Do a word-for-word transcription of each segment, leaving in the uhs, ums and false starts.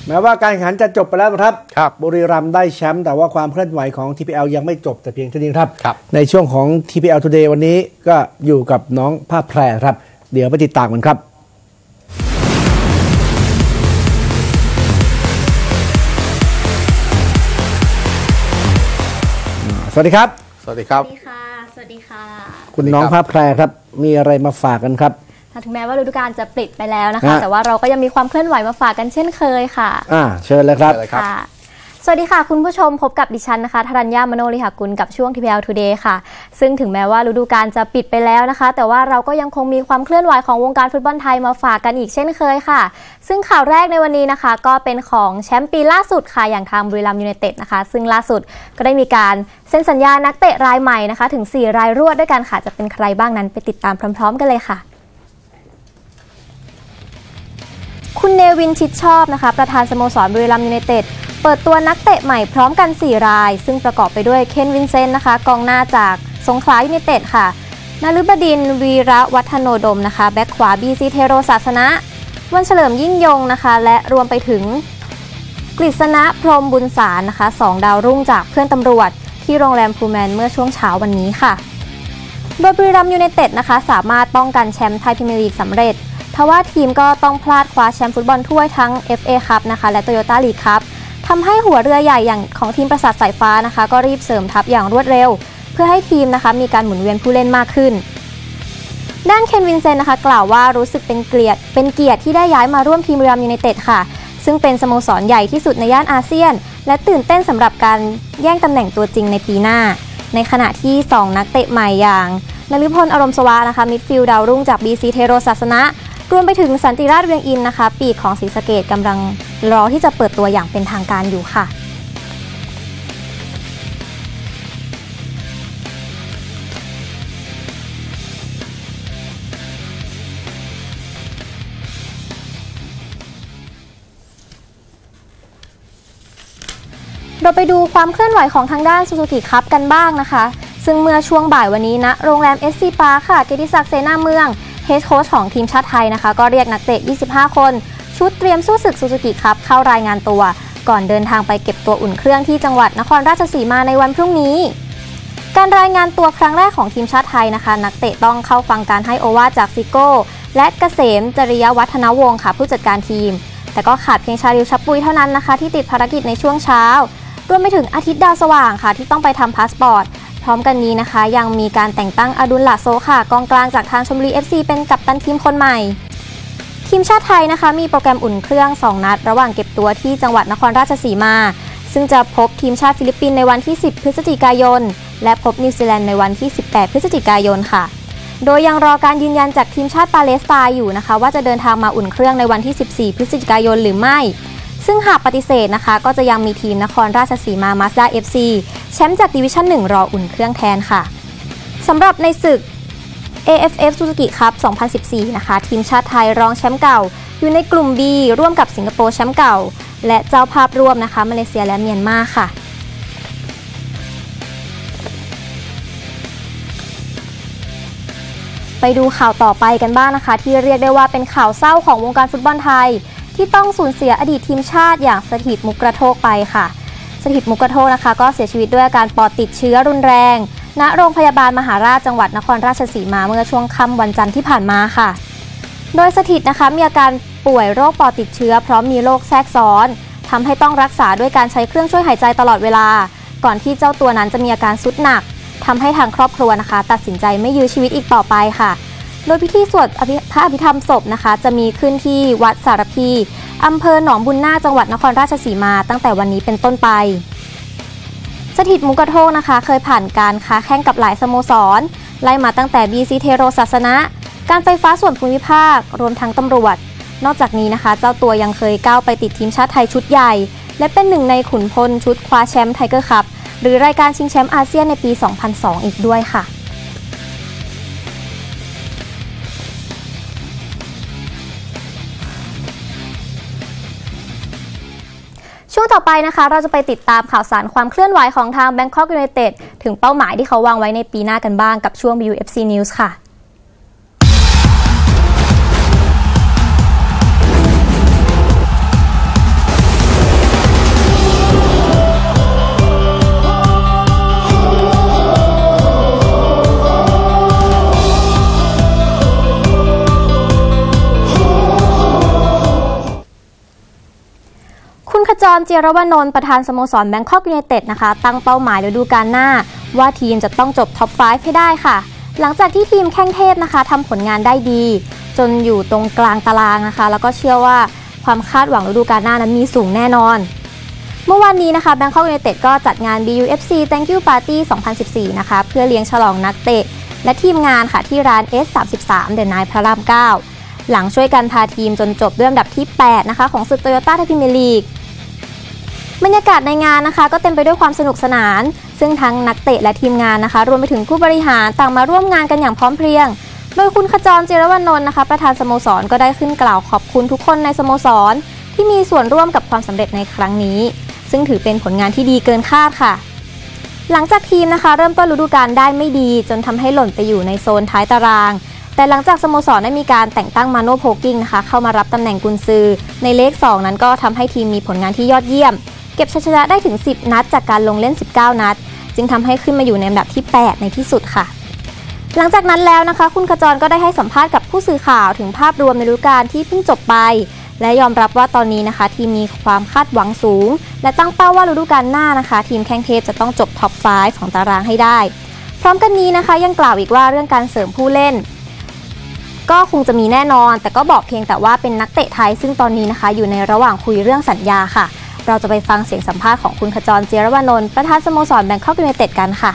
แม้ว่าการแข่งขันจะจบไปแล้วครับครับบุรีรัมย์ได้แชมป์แต่ว่าความเคลื่อนไหวของ ที พี แอล ยังไม่จบแต่เพียงเท่านี้ครับครับในช่วงของ ที พี แอล Today วันนี้ก็อยู่กับน้องภาพแพรครับเดี๋ยวไปติดตามกันครับสวัสดีครับสวัสดีครับสวัสดีค่ะสวัสดีค่ะคุณน้องภาพแพรครับมีอะไรมาฝากกันครับถึงแม้ว่าฤดูกาลจะปิดไปแล้วนะคะแต่ว่าเราก็ยังมีความเคลื่อนไหวมาฝากกันเช่นเคยค่ะอ่าเชิญเลยครับค่ะสวัสดีค่ะคุณผู้ชมพบกับดิฉันนะคะธรัญญามโนลิหกุลกับช่วง ที พี แอล Today ค่ะซึ่งถึงแม้ว่าฤดูกาลจะปิดไปแล้วนะคะแต่ว่าเราก็ยังคงมีความเคลื่อนไหวของวงการฟุตบอลไทยมาฝากกันอีกเช่นเคยค่ะซึ่งข่าวแรกในวันนี้นะคะก็เป็นของแชมป์ปีล่าสุดค่ะอย่างทางบุรีรัมย์ยูไนเต็ดนะคะซึ่งล่าสุดก็ได้มีการเซ็นสัญญานักเตะรายใหม่นะคะถึงสี่รายรวดด้วยกันค่ะจะเป็นใครบ้างนั้นไปติดตามพร้อมๆกันเลยค่ะคุณเนวินชิดชอบนะคะประธานสโมสรบุรีรัมย์ยูไนเต็ดเปิดตัวนักเตะใหม่พร้อมกันสี่รายซึ่งประกอบไปด้วยเคนวินเซนต์นะคะกองหน้าจากสงขลายูไนเต็ดค่ะนฤบดินทร์วีระวัฒโนดมนะคะแบ็คขวาบีซีเทโรศาสนะวันเฉลิมยิ่งยงนะคะและรวมไปถึงกฤษณะพรหมบุญสารนะคะสองดาวรุ่งจากเพื่อนตำรวจที่โรงแรมพูแมนเมื่อช่วงเช้าวันนี้ค่ะโดยบุรีรัมย์ยูไนเต็ดนะคะสามารถป้องกันแชมป์ไทยพรีเมียร์ลีกสำเร็จทว่าทีมก็ต้องพลาดคว้าแชมป์ฟุตบอลถ้วยทั้ง เอฟ เอ Cup นะคะและ Toyota League Cup ทำให้หัวเรือใหญ่อย่างของทีมปราสาทสายฟ้านะคะก็รีบเสริมทัพอย่างรวดเร็วเพื่อให้ทีมนะคะมีการหมุนเวียนผู้เล่นมากขึ้นด้านเคนวินเซนต์นะคะกล่าวว่ารู้สึกเป็นเกียรติเป็นเกียรติที่ได้ย้ายมาร่วมทีมบุรีรัมย์ยูไนเต็ดค่ะซึ่งเป็นสโมสรใหญ่ที่สุดในย่านอาเซียนและตื่นเต้นสำหรับการแย่งตำแหน่งตัวจริงในปีหน้าในขณะที่สองนักเตะใหม่อย่างนฤพลอารมณ์สวานะคะมิดฟิลด์ดาวรุ่งจาก บี ซี เทโรศาสนะรวมไปถึงสันติราชเวียงอินนะคะปีกของศรีสะเกษกำลังรอที่จะเปิดตัวอย่างเป็นทางการอยู่ค่ะเราไปดูความเคลื่อนไหวของทางด้านซูซูกิคัพกันบ้างนะคะซึ่งเมื่อช่วงบ่ายวันนี้นะโรงแรม เอส ซี Park ค่ะเกียรติศักดิ์เสนาเมืองเฮดโค้ชของทีมชาติไทยนะคะก็เรียกนักเตะยี่สิบห้าคนชุดเตรียมสู้ศึกซูซูกิคัพเข้ารายงานตัวก่อนเดินทางไปเก็บตัวอุ่นเครื่องที่จังหวัดนครราชสีมาในวันพรุ่งนี้การรายงานตัวครั้งแรกของทีมชาติไทยนะคะนักเตะต้องเข้าฟังการให้โอวาทจากซิโก้และเกษมจริยวัฒนวงศ์ค่ะผู้จัดการทีมแต่ก็ขาดเพียงชาลิวชับปุยเท่านั้นนะคะที่ติดภารกิจในช่วงเช้ารวมไปถึงอาทิตย์ดาวสว่างค่ะที่ต้องไปทำพาสปอร์ตพร้อมกันนี้นะคะยังมีการแต่งตั้งอดุลลาโซค่ะกองกลางจากทางชลบุรี เอฟ ซี เป็นกัปตันทีมคนใหม่ทีมชาติไทยนะคะมีโปรแกรมอุ่นเครื่องสองนัดระหว่างเก็บตัวที่จังหวัดนครราชสีมาซึ่งจะพบทีมชาติฟิลิปปินส์ในวันที่สิบพฤศจิกายนและพบนิวซีแลนด์ในวันที่สิบแปดพฤศจิกายนค่ะโดยยังรอการยืนยันจากทีมชาติปาเลสไตน์อยู่นะคะว่าจะเดินทางมาอุ่นเครื่องในวันที่สิบสี่พฤศจิกายนหรือไม่ซึ่งหากปฏิเสธนะคะก็จะยังมีทีมนครราชสีมามาสด้า เอฟ ซี แชมป์จากดิวิชั่นหนึ่งรออุ่นเครื่องแทนค่ะสำหรับในศึก เอ เอฟ เอฟ Suzuki Cup สองพันสิบสี่นะคะทีมชาติไทยรองแชมป์เก่าอยู่ในกลุ่ม B ร่วมกับสิงคโปร์แชมป์เก่าและเจ้าภาพร่วมนะคะมาเลเซียและเมียนมาค่ะไปดูข่าวต่อไปกันบ้างนะคะที่เรียกได้ว่าเป็นข่าวเศร้าของวงการฟุตบอลไทยที่ต้องสูญเสียอดีตทีมชาติอย่างสถิตมุกกระโทกไปค่ะสถิตมุกกระโทกนะคะก็เสียชีวิตด้วยอาการปอดติดเชื้อรุนแรงณโรงพยาบาลมหาราชจังหวัดนครราชสีมาเมื่อช่วงค่ำวันจันทร์ที่ผ่านมาค่ะโดยสถิตนะคะมีอาการป่วยโรคปอดติดเชื้อพร้อมมีโรคแทรกซ้อนทำให้ต้องรักษาด้วยการใช้เครื่องช่วยหายใจตลอดเวลาก่อนที่เจ้าตัวนั้นจะมีอาการทรุดหนักทำให้ทางครอบครัวนะคะตัดสินใจไม่ยื้อชีวิตอีกต่อไปค่ะโดยพิธีสวดพระอภิธรรมศพนะคะจะมีขึ้นที่วัดสารพีอำเภอหนองบุญนาคจังหวัดนครราชสีมาตั้งแต่วันนี้เป็นต้นไปสถิตมุกกระโทกนะคะเคยผ่านการค้าแข่งกับหลายสโมสรไล่มาตั้งแต่ บี ซี เทโรศาสนะการไฟฟ้าส่วนภูมิภาครวมทั้งตำรวจนอกจากนี้นะคะเจ้าตัวยังเคยก้าวไปติดทีมชาติไทยชุดใหญ่และเป็นหนึ่งในขุนพลชุดคว้าแชมป์ไทเกอร์คัพหรือรายการชิงแชมป์อาเซียนในปี สองพันสอง อีกด้วยค่ะช่วงต่อไปนะคะเราจะไปติดตามข่าวสารความเคลื่อนไหวของทาง Bangkok United ถึงเป้าหมายที่เขาวางไว้ในปีหน้ากันบ้างกับช่วง บี ยู เอฟ ซี News ค่ะบร เจียรวนนท์ประธานสโมสรแบงคอกยูไนเต็ดนะคะตั้งเป้าหมายฤดูกาลหน้าว่าทีมจะต้องจบท็อปไฟว์ให้ได้ค่ะหลังจากที่ทีมแข้งเทพนะคะทำผลงานได้ดีจนอยู่ตรงกลางตารางนะคะแล้วก็เชื่อว่าความคาดหวังฤดูกาลหน้านั้นมีสูงแน่นอนเมื่อวานนี้นะคะแบงคอกยูไนเต็ดก็จัดงาน บี ยู เอฟ ซี Thank You Party สองพันสิบสี่นะคะเพื่อเลี้ยงฉลองนักเตะและทีมงานค่ะที่ร้าน เอส สามสิบสาม เดอะไนท์ พระรามเก้าหลังช่วยกันพาทีมจนจบด้วยอันดับที่แปดนะคะของศึกโตโยต้าไทยพรีเมียร์ลีกบรรยากาศในงานนะคะก็เต็มไปด้วยความสนุกสนานซึ่งทั้งนักเตะและทีมงานนะคะรวมไปถึงผู้บริหารต่างมาร่วมงานกันอย่างพร้อมเพรียงโดยคุณขจร เจียรวนนท์นะคะประธานสโมสรก็ได้ขึ้นกล่าวขอบคุณทุกคนในสโมสรที่มีส่วนร่วมกับความสำเร็จในครั้งนี้ซึ่งถือเป็นผลงานที่ดีเกินคาดค่ะหลังจากทีมนะคะเริ่มต้นฤดูกาลได้ไม่ดีจนทำให้หล่นไปอยู่ในโซนท้ายตารางแต่หลังจากสโมสรได้มีการแต่งตั้งมาโน่โพกิ้งนะคะเข้ามารับตำแหน่งกุนซือในเลขสองนั้นก็ทำให้ทีมมีผลงานที่ยอดเยี่ยมเก็บชัยชนะได้ถึงสิบนัดจากการลงเล่นสิบเก้านัดจึงทำให้ขึ้นมาอยู่ในอันดับที่แปดในที่สุดค่ะหลังจากนั้นแล้วนะคะคุณขจรก็ได้ให้สัมภาษณ์กับผู้สื่อข่าวถึงภาพรวมในฤดูกาลที่เพิ่งจบไปและยอมรับว่าตอนนี้นะคะทีมมีความคาดหวังสูงและตั้งเป้าว่าฤดูกาลหน้านะคะทีมแข้งเทพจะต้องจบท็อปไฟว์ของตารางให้ได้พร้อมกันนี้นะคะยังกล่าวอีกว่าเรื่องการเสริมผู้เล่นก็คงจะมีแน่นอนแต่ก็บอกเพียงแต่ว่าเป็นนักเตะไทยซึ่งตอนนี้นะคะอยู่ในระหว่างคุยเรื่องสัญญาค่ะเราจะไปฟังเสียงสัมภาษณ์ของคุณขจร เจียรวนนท์ประธานสโมสรแบงคอกยูไนเต็ดกันค่ะ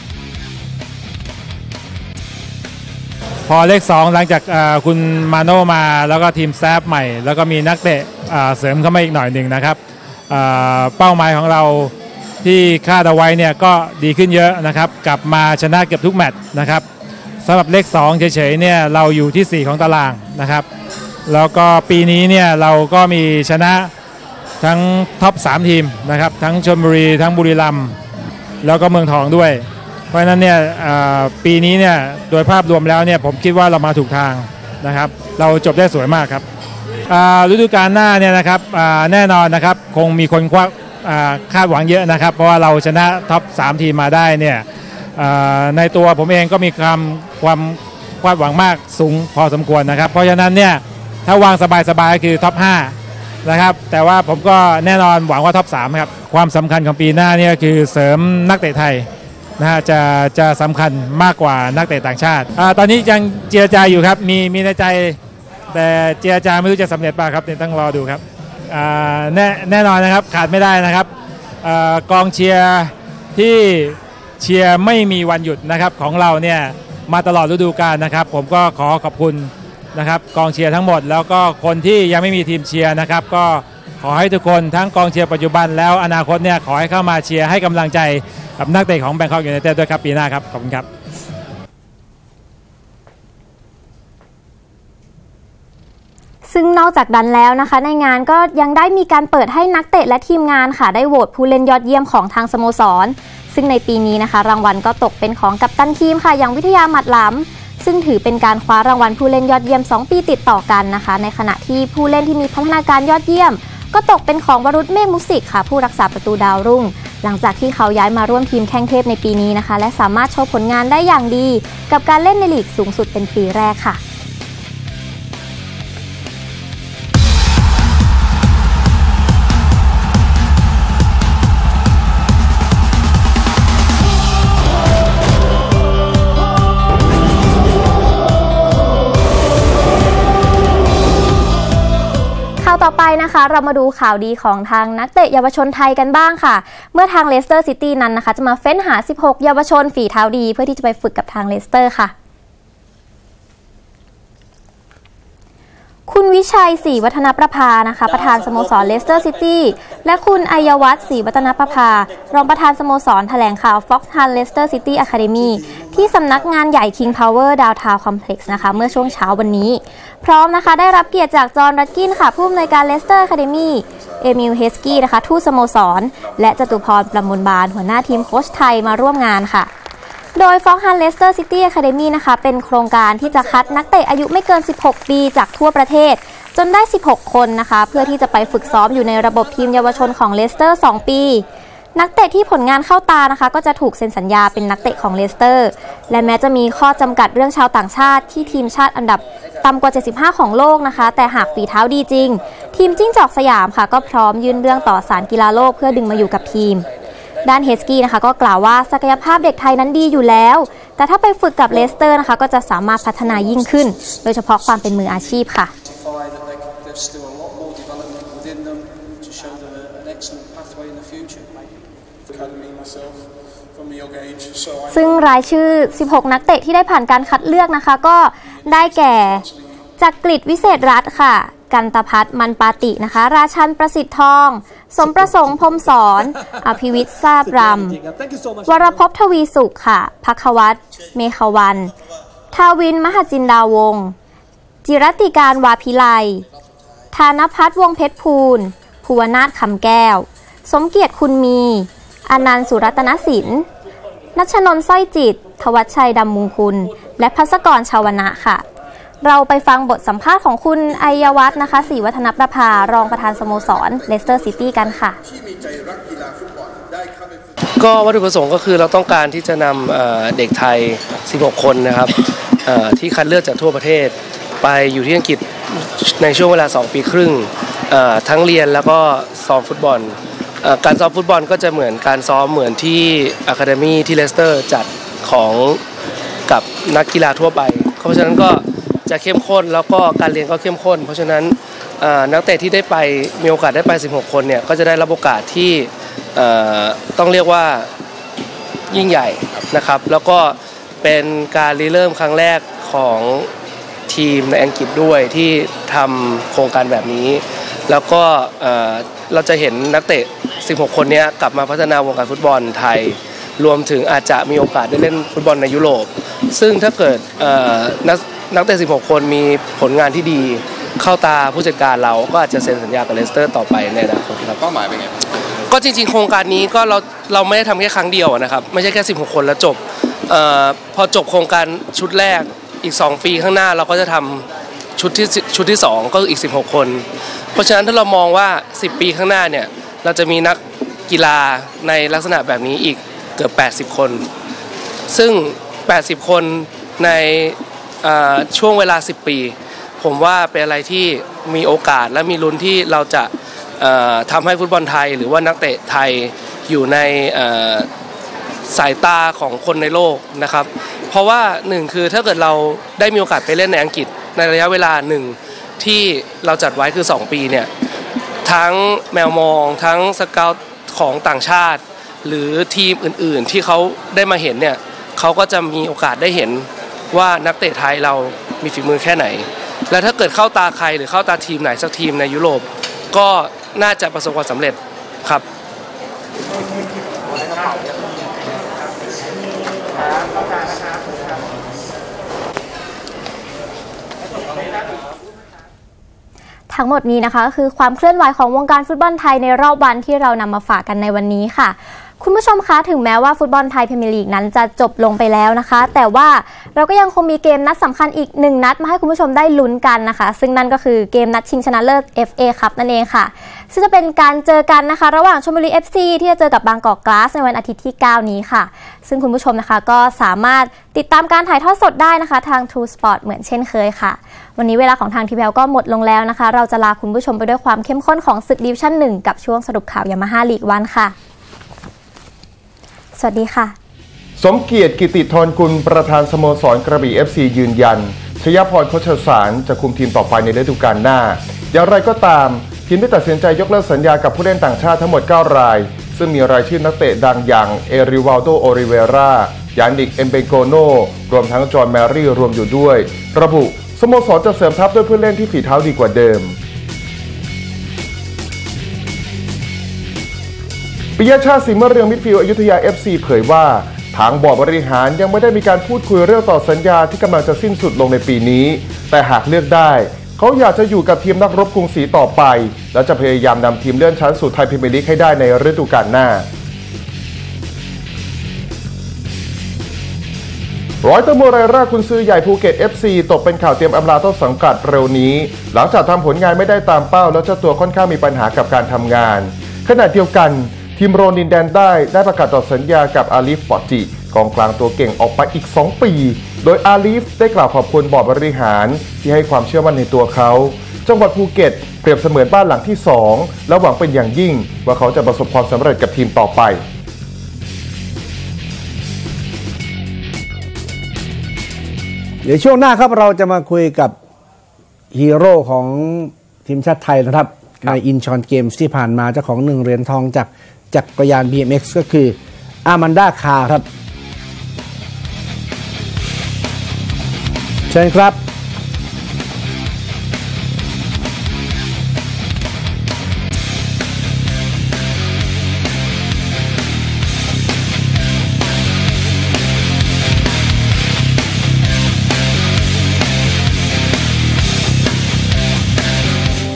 พอเลขสองหลังจากคุณมาโน่มาแล้วก็ทีมแซฟใหม่แล้วก็มีนักเตะเสริมเข้ามาอีกหน่อยหนึ่งนะครับเป้าหมายของเราที่คาดเอาไว้เนี่ยก็ดีขึ้นเยอะนะครับกลับมาชนะเกือบทุกแมตช์นะครับสำหรับเลขสองเฉยๆเนี่ยเราอยู่ที่สี่ของตารางนะครับแล้วก็ปีนี้เนี่ยเราก็มีชนะทั้งท็อปสามทีมนะครับทั้งชลบุรีทั้งบุรีรัมย์แล้วก็เมืองทองด้วยเพราะฉะนั้นเนี่ยปีนี้เนี่ยโดยภาพรวมแล้วเนี่ยผมคิดว่าเรามาถูกทางนะครับเราจบได้สวยมากครับฤดูกาลหน้าเนี่ยนะครับแน่นอนนะครับคงมีคนคาดหวังเยอะนะครับเพราะว่าเราชนะท็อปสามทีมมาได้เนี่ยในตัวผมเองก็มีความความคาดหวังมากสูงพอสมควรนะครับเพราะฉะนั้นเนี่ยถ้าวางสบายๆคือท็อปห้านะครับแต่ว่าผมก็แน่นอนหวังว่าท็อปสามครับความสำคัญของปีหน้าเนี่ยคือเสริมนักเตะไทยนะฮะจะจะสำคัญมากกว่านักเตะต่างชาติตอนนี้ยังเจรจาอยู่ครับมีมีในใจแต่เจรจาไม่รู้จะสำเร็จป่ะครับต้องรอดูครับแน่แน่นอนนะครับขาดไม่ได้นะครับกองเชียร์ที่เชียร์ไม่มีวันหยุดนะครับของเราเนี่ยมาตลอดฤดูกาลนะครับผมก็ขอขอบคุณนะครับกองเชียร์ทั้งหมดแล้วก็คนที่ยังไม่มีทีมเชียร์นะครับก็ขอให้ทุกคนทั้งกองเชียร์ปัจจุบันแล้วอนาคตเนี่ยขอให้เข้ามาเชียร์ให้กำลังใจกับนักเตะของแบงคอกยูไนเต็ดด้วยครับปีหน้าครับขอบคุณครับซึ่งนอกจากนั้นแล้วนะคะในงานก็ยังได้มีการเปิดให้นักเตะและทีมงานค่ะได้โหวตผู้เล่นยอดเยี่ยมของทางสโมสรซึ่งในปีนี้นะคะรางวัลก็ตกเป็นของกัปตันทีมค่ะอย่างวิทยาหมัดหล้ำซึ่งถือเป็นการคว้ารางวัลผู้เล่นยอดเยี่ยมสองปีติดต่อกันนะคะในขณะที่ผู้เล่นที่มีพัฒนาการยอดเยี่ยมก็ตกเป็นของวรุษเมฆมุสิกค่ะผู้รักษาประตูดาวรุ่งหลังจากที่เขาย้ายมาร่วมทีมแข้งเทพในปีนี้นะคะและสามารถโชว์ผลงานได้อย่างดีกับการเล่นในลีกสูงสุดเป็นปีแรกค่ะต่อไปนะคะเรามาดูข่าวดีของทางนักเตะเยาวชนไทยกันบ้างค่ะเมื่อทางเลสเตอร์ซิตี้นั้นนะคะจะมาเฟ้นหาสิบหกเยาวชนฝีเท้าดีเพื่อที่จะไปฝึกกับทางเลสเตอร์ค่ะคุณวิชัยศรีวัฒนประภานะคะประธานสโมสรเลสเตอร์ซิตี้และคุณอัยวัฒน์ศรีวัฒนประภารองประธานสโมสรแถลงข่าว Fox Hunt Leicester City Academy ที่สำนักงานใหญ่ King Power Downtown Complex นะคะเมื่อช่วงเช้าวันนี้พร้อมนะคะได้รับเกียรติจากจอห์นรัตกินค่ะผู้อำนวยการ Leicester Academy เอมิลเฮสกี้นะคะทูตสโมสรและจตุพรประมวลบานหัวหน้าทีมโค้ชไทยมาร่วมงานค่ะโดย Fox Hunt Leicester City Academy นะคะเป็นโครงการที่จะคัดนักเตะอายุไม่เกินสิบหกปีจากทั่วประเทศจนได้สิบหกคนนะคะเพื่อที่จะไปฝึกซ้อมอยู่ในระบบทีมเยาวชนของเลสเตอร์สองปีนักเตะที่ผลงานเข้าตานะคะก็จะถูกเซ็นสัญญาเป็นนักเตะของเลสเตอร์และแม้จะมีข้อจำกัดเรื่องชาวต่างชาติที่ทีมชาติอันดับต่ำกว่าเจ็ดสิบห้าของโลกนะคะแต่หากฝีเท้าดีจริงทีมจิ้งจอกสยามค่ะก็พร้อมยื่นเรื่องต่อศาลกีฬาโลกเพื่อดึงมาอยู่กับทีมด้านเฮสกี้นะคะก็กล่าวว่าศักยภาพเด็กไทยนั้นดีอยู่แล้วแต่ถ้าไปฝึกกับเลสเตอร์นะคะก็จะสามารถพัฒนายิ่งขึ้นโดยเฉพาะความเป็นมืออาชีพค่ะซึ่งรายชื่อสิบหกนักเตะที่ได้ผ่านการคัดเลือกนะคะก็ได้แก่จักริดวิเศษรัตน์ค่ะกันตภัทรมันปาตินะคะราชันประสิทธิ์ทองสมประสงค์พรหมสอนอภิวิทย์ทราบรำวรภพทวีสุขค่ะภัควัตรเมฆวันทาวินมหจินดาวงศ์จิรติการวาพิไลธานพัฒน์วงเพชรภูลภูวนาถคำแก้วสมเกียรติคุณมีอนันต์สุรัตนสินณัชนนท์สร้อยจิตทวัชชัยดำมุงคุณและภัสกรชาวนะค่ะเราไปฟังบทสัมภาษณ์ของคุณอัยวัฒน์นะคะศรีวัฒนประภารองประธานสโมสรเลสเตอร์ซิตี้กันค่ะก็วัตถุประสงค์ก็คือเราต้องการที่จะนำเด็กไทยสิบหกคนนะครับที่คัดเลือกจากทั่วประเทศไปอยู่ที่อังกฤษในช่วงเวลาสองปีครึ่งทั้งเรียนแล้วก็ซ้อมฟุตบอลการซ้อมฟุตบอลก็จะเหมือนการซ้อมเหมือนที่อะคาเดมี่ที่เลสเตอร์จัดของกับนักกีฬาทั่วไปเพราะฉะนั้นก็จะเข้มข้นแล้วก็การเรียนก็เข้มข้นเพราะฉะนั้นนักเตะที่ได้ไปมีโอกาสได้ไปสิบหกคนเนี่ยก็จะได้รับโอกาสที่ต้องเรียกว่ายิ่งใหญ่นะครับแล้วก็เป็นการริเริ่มครั้งแรกของทีมในอังกฤษด้วยที่ทำโครงการแบบนี้แล้วก็เราจะเห็นนักเตะสิบหกคนนี้กลับมาพัฒนาวงการฟุตบอลไทยรวมถึงอาจจะมีโอกาสได้เล่นฟุตบอลในยุโรปซึ่งถ้าเกิดนักนักเตะสิบหกคนมีผลงานที่ดีเข้าตาผู้จัดการเราก็อาจจะเซ็นสัญญากับเลสเตอร์ต่อไปในอนาคตครับเป้าหมายเป็นไงก็จริงๆโครงการนี้ก็เราเราไม่ได้ทำแค่ครั้งเดียวนะครับไม่ใช่แค่สิบหกคนแล้วจบเอ่อพอจบโครงการชุดแรกอีกสองปีข้างหน้าเราก็จะทำชุดที่ชุดที่สองก็คืออีกสิบหกคนเพราะฉะนั้นถ้าเรามองว่าสิบปีข้างหน้าเนี่ยเราจะมีนักกีฬาในลักษณะแบบนี้อีกเกือบแปดสิบคนซึ่งแปดสิบคนในช่วงเวลาสิบปีผมว่าเป็นอะไรที่มีโอกาสและมีลุ้นที่เราจะทำให้ฟุตบอลไทยหรือว่านักเตะไทยอยู่ในสายตาของคนในโลกนะครับเพราะว่าหนึ่งคือถ้าเกิดเราได้มีโอกาสไปเล่นในอังกฤษในระยะเวลาหนึ่งที่เราจัดไว้คือสองปีเนี่ยทั้งแมวมองทั้งสเกาต์ของต่างชาติหรือทีมอื่นๆที่เขาได้มาเห็นเนี่ยเขาก็จะมีโอกาสได้เห็นว่านักเตะไทยเรามีฝีมือแค่ไหนและถ้าเกิดเข้าตาใครหรือเข้าตาทีมไหนสักทีมในยุโรปก็น่าจะประสบความสำเร็จครับทั้งหมดนี้นะคะก็คือความเคลื่อนไหวของวงการฟุตบอลไทยในรอบวันที่เรานำมาฝากกันในวันนี้ค่ะคุณผู้ชมคะถึงแม้ว่าฟุตบอลไทยพรีเมียร์ลีกนั้นจะจบลงไปแล้วนะคะแต่ว่าเราก็ยังคงมีเกมนัดสำคัญอีกหนึ่งนัดมาให้คุณผู้ชมได้ลุ้นกันนะคะซึ่งนั่นก็คือเกมนัดชิงชนะเลิศ เอฟ เอ Cup นั่นเองค่ะซึ่งจะเป็นการเจอกันนะคะระหว่างชลบุรี เอฟ ซี ที่จะเจอกับบางกอกกลาสในวันอาทิตย์ที่เก้านี้ค่ะซึ่งคุณผู้ชมนะคะก็สามารถติดตามการถ่ายทอดสดได้นะคะทาง True Sport เหมือนเช่นเคยค่ะวันนี้เวลาของทางทีวี แอล ก็หมดลงแล้วนะคะเราจะลาคุณผู้ชมไปด้วยความเข้มข้นของศึกดิวิชั่นหนึ่งกับช่วงสรุปข่าวยามาฮ่าลีกวันค่ะสวัสดีค่ะสมเกียรติกิติธรกุลประธานสโมสรกระบี่ เอฟ ซี ยืนยันชยพรโคชสารจะคุมทีมต่อไปในฤดูกาลหน้าอย่างไรก็ตามทีมได้ตัดสินใจยกเลิกสัญญากับผู้เล่นต่างชาติทั้งหมดเก้ารายซึ่งมีรายชื่อนักเตะดังอย่างเอริวัลโดโอริเวรายานิกเอมเบโกโนรวมทั้งจอห์นแมรี่รวมอยู่ด้วยระบุสโมสรจะเสริมทัพด้วยผู้เล่นที่ฝีเท้าดีกว่าเดิมปิยชาติสิงห์มะเรืองมิดฟิลด์อยุธยา เอฟ ซี เผยว่าทางบอร์ดบริหารยังไม่ได้มีการพูดคุยเรื่องต่อสัญญาที่กำลังจะสิ้นสุดลงในปีนี้แต่หากเลือกได้เขาอยากจะอยู่กับทีมนักรบกรุงศรีต่อไปและจะพยายามนำทีมเลื่อนชั้นสู่ไทยพรีเมียร์ลีกให้ได้ในฤดูกาลหน้าร้อยตำรวจรายแรกกุนซือใหญ่ภูเก็ต เอฟ ซี ตกเป็นข่าวเตรียมอำลาต้นสังกัดเร็วนี้หลังจากทำผลงานไม่ได้ตามเป้าแล้วเจ้าตัวค่อนข้างมีปัญหากับการทำงานขณะเดียวกันทีมโรนินแดนได้ได้ประกาศต่อสัญญากับอาลีฟปอจิกองกลางตัวเก่งออกไปอีกสองปีโดยอาลีฟได้กล่าวขอบคุณบอร์ดบริหารที่ให้ความเชื่อมั่นในตัวเขาจังหวัดภูเก็ตเปรียบเสมือนบ้านหลังที่สองและหวังเป็นอย่างยิ่งว่าเขาจะประสบความสำเร็จกับทีมต่อไปเดี๋ยวช่วงหน้าครับเราจะมาคุยกับฮีโร่ของทีมชาติไทยนะครับในอินชอนเกมส์ที่ผ่านมาเจ้าของหนึ่งเหรียญทองจากจักรยาน บี เอ็ม เอ็กซ์ ก็คืออามันดาคาร์ครับเชิญครับ